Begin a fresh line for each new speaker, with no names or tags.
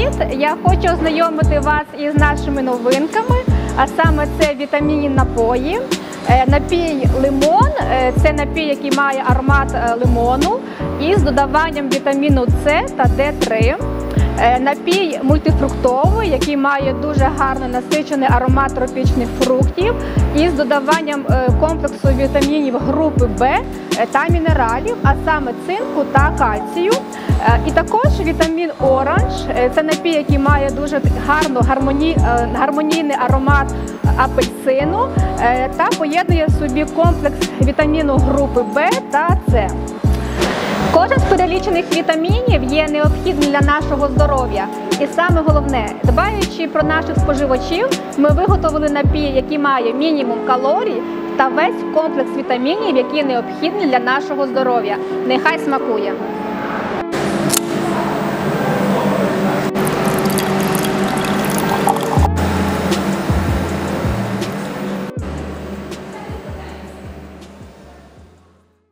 Привіт! Я хочу ознайомити вас із нашими новинками, а саме це вітамінні напої. Напій лимон – це напій, який має аромат лимону із додаванням вітаміну С та Д3. Напій мультифруктовий, який має дуже гарний насичений аромат тропічних фруктів із додаванням комплексу вітамінів групи В та мінералів, а саме цинку та кальцію. І також вітамін оранж – це напій, який має дуже гармонійний аромат апельсину та поєднує в собі комплекс вітаміну групи В та С. Кожен з перелічених вітамінів є необхідним для нашого здоров'я. І саме головне, дбаючи про наших споживачів, ми виготовили напій, який має мінімум калорій та весь комплекс вітамінів, які необхідні для нашого здоров'я. Нехай смакує!